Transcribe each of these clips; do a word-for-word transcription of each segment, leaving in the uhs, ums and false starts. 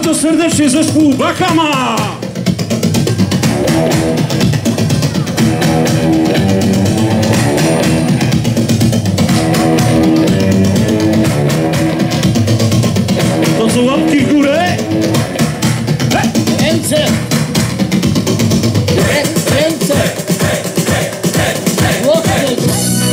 bardzo serdecznie zespół Bahama! To są łapki w górę! Ręce! Ręce! Łokcie!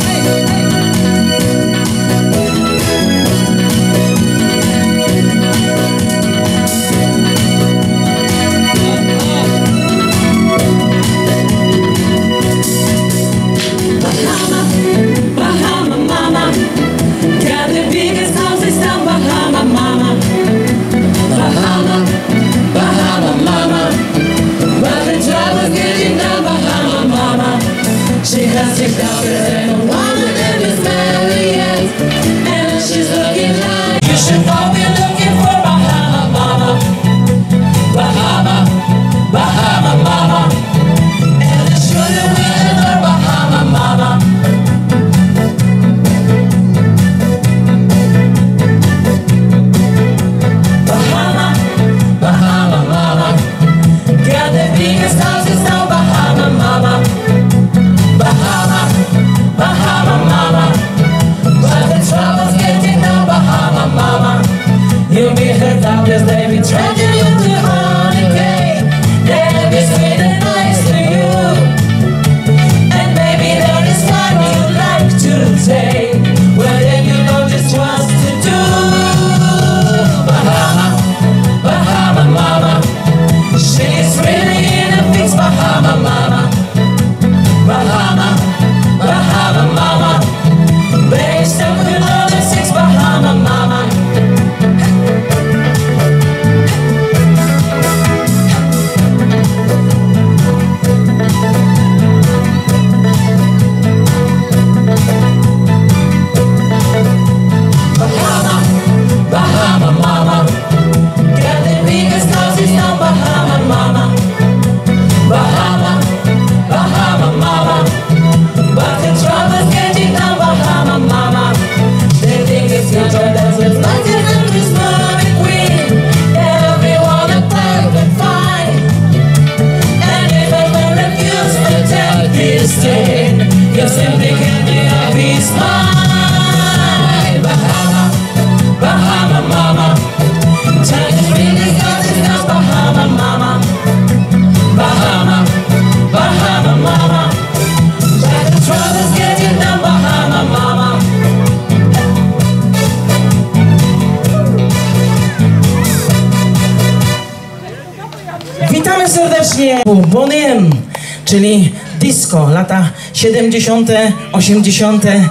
Witamy serdecznie Boniem, czyli disco, lata siedemdziesiąte, osiemdziesiąte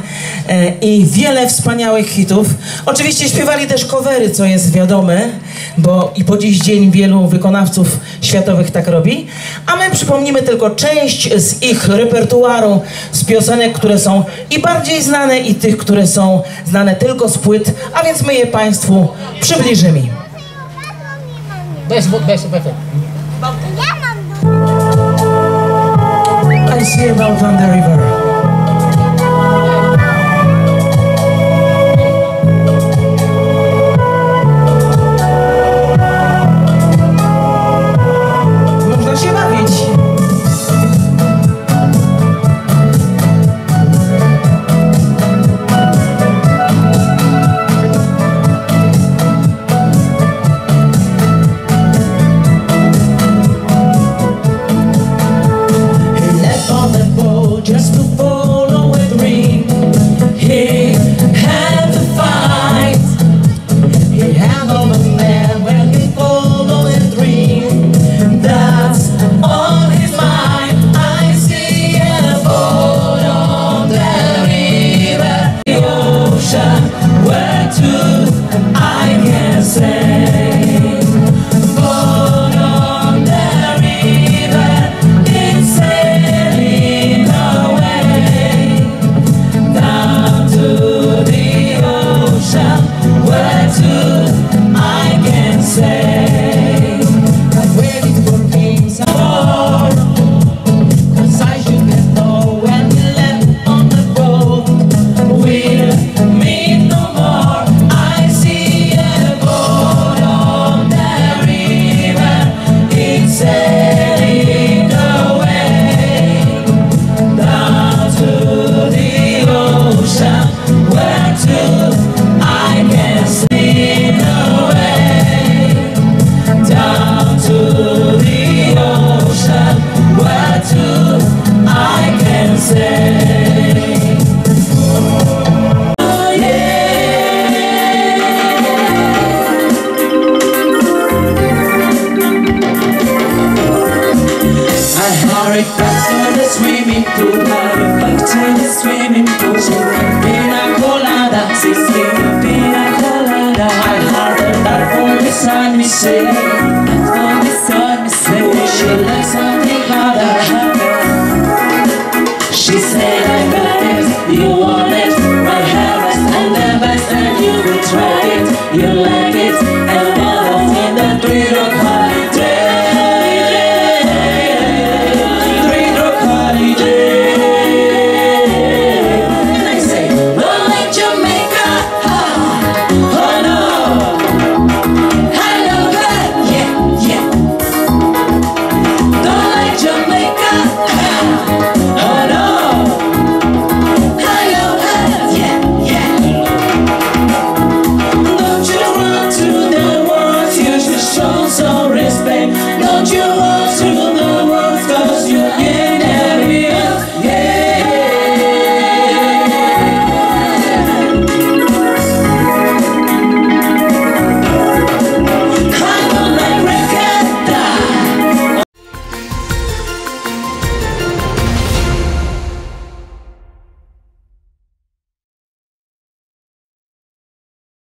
i wiele wspaniałych hitów. Oczywiście śpiewali też covery, co jest wiadome, bo i po dziś dzień wielu wykonawców światowych tak robi. A my przypomnimy tylko część z ich repertuaru, z piosenek, które są i bardziej znane, i tych, które są znane tylko z płyt, a więc my je Państwu przybliżymy. Bez, bez, bez. I see about on the river. Można się bawić. Just to right back to the swimming pool. Right back to the swimming pool. Pina colada, si si, pina colada. I heard that for the sun, me say, for the sun, me say. She likes something harder. She said I got it, you want it, I have it, and the best, and you will try it. You like